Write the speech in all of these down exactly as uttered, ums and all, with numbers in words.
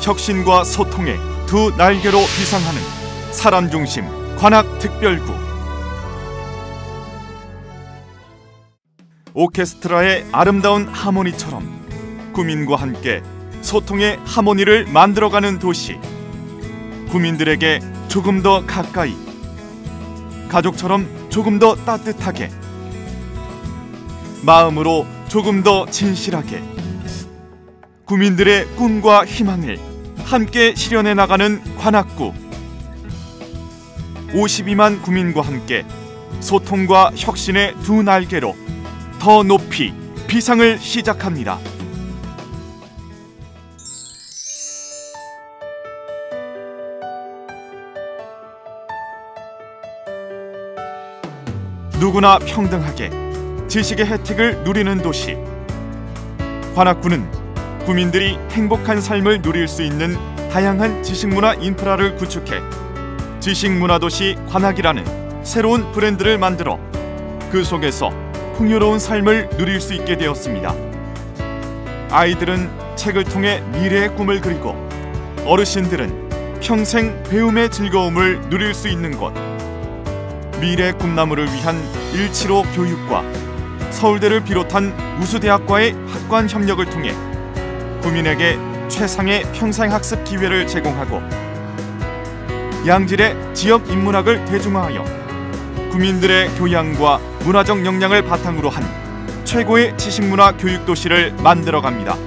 혁신과 소통의 두 날개로 비상하는 사람 중심 관악특별구. 오케스트라의 아름다운 하모니처럼 구민과 함께 소통의 하모니를 만들어가는 도시. 구민들에게 조금 더 가까이, 가족처럼 조금 더 따뜻하게, 마음으로 조금 더 진실하게 구민들의 꿈과 희망을 함께 실현해 나가는 관악구. 오십이만 구민과 함께 소통과 혁신의 두 날개로 더 높이 비상을 시작합니다. 누구나 평등하게 지식의 혜택을 누리는 도시. 관악구는 구민들이 행복한 삶을 누릴 수 있는 다양한 지식문화 인프라를 구축해 지식문화도시 관악이라는 새로운 브랜드를 만들어 그 속에서 풍요로운 삶을 누릴 수 있게 되었습니다. 아이들은 책을 통해 미래의 꿈을 그리고 어르신들은 평생 배움의 즐거움을 누릴 수 있는 곳. 미래 꿈나무를 위한 일치로 교육과 서울대를 비롯한 우수대학과의 학관 협력을 통해 구민에게 최상의 평생학습 기회를 제공하고 양질의 지역 인문학을 대중화하여 구민들의 교양과 문화적 역량을 바탕으로 한 최고의 지식문화 교육도시를 만들어갑니다.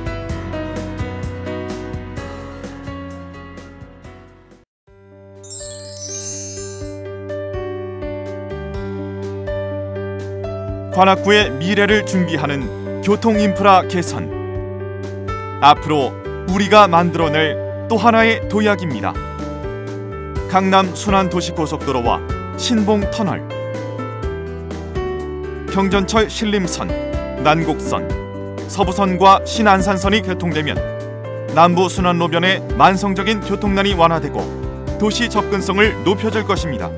관악구의 미래를 준비하는 교통인프라 개선. 앞으로 우리가 만들어낼 또 하나의 도약입니다. 강남 순환도시고속도로와 신봉터널, 경전철 신림선, 난곡선, 서부선과 신안산선이 개통되면 남부 순환로변의 만성적인 교통난이 완화되고 도시 접근성을 높여줄 것입니다.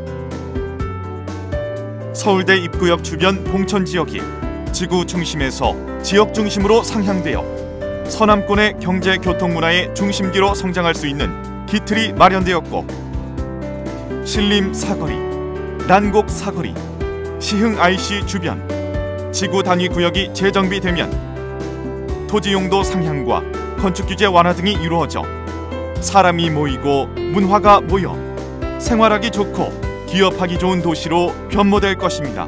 서울대 입구역 주변 봉천 지역이 지구 중심에서 지역 중심으로 상향되어 서남권의 경제 교통 문화의 중심지로 성장할 수 있는 기틀이 마련되었고, 신림 사거리, 난곡 사거리, 시흥 아이씨 주변 지구 단위 구역이 재정비되면 토지 용도 상향과 건축 규제 완화 등이 이루어져 사람이 모이고 문화가 모여 생활하기 좋고 기업하기 좋은 도시로 변모될 것입니다.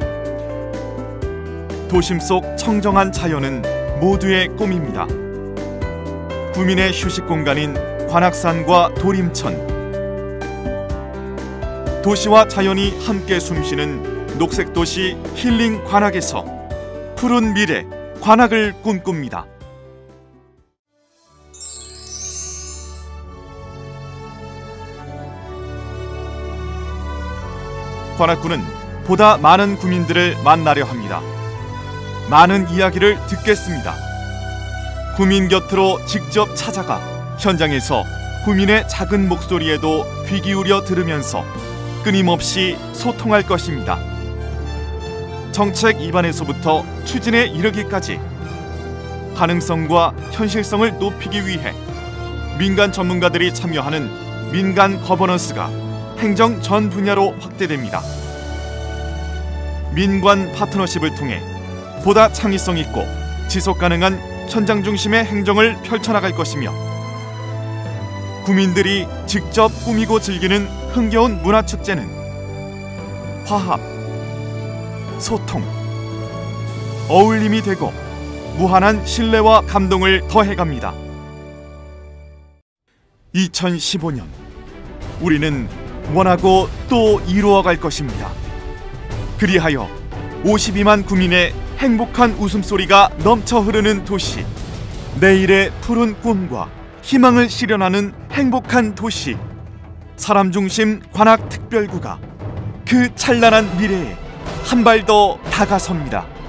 도심 속 청정한 자연은 모두의 꿈입니다. 구민의 휴식 공간인 관악산과 도림천, 도시와 자연이 함께 숨쉬는 녹색도시 힐링 관악에서 푸른 미래 관악을 꿈꿉니다. 관악구는 보다 많은 구민들을 만나려 합니다. 많은 이야기를 듣겠습니다. 구민 곁으로 직접 찾아가 현장에서 구민의 작은 목소리에도 귀 기울여 들으면서 끊임없이 소통할 것입니다. 정책 입안에서부터 추진에 이르기까지 가능성과 현실성을 높이기 위해 민간 전문가들이 참여하는 민간 거버넌스가 행정 전 분야로 확대됩니다. 민관 파트너십을 통해 보다 창의성 있고 지속 가능한 현장 중심의 행정을 펼쳐나갈 것이며, 구민들이 직접 꾸미고 즐기는 흥겨운 문화축제는 화합, 소통, 어울림이 되고 무한한 신뢰와 감동을 더해갑니다. 이천십오 년 우리는 원하고 또 이루어갈 것입니다. 그리하여 오십이만 구민의 행복한 웃음소리가 넘쳐 흐르는 도시, 내일의 푸른 꿈과 희망을 실현하는 행복한 도시, 사람 중심 관악특별구가 그 찬란한 미래에 한 발 더 다가섭니다.